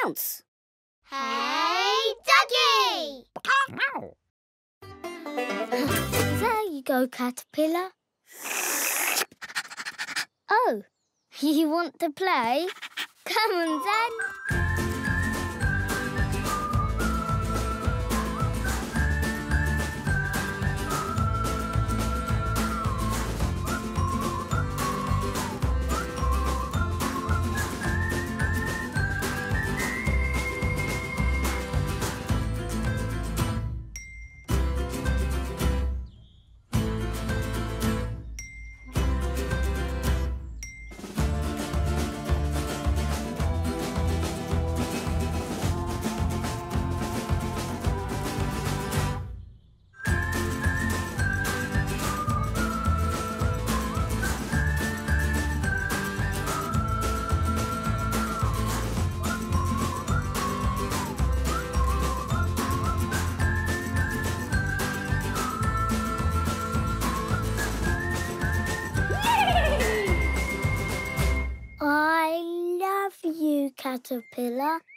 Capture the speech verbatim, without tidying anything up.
announce. Hey Duggee! There you go, Caterpillar. Oh, you want to play? Come on then. I love you, Caterpillar.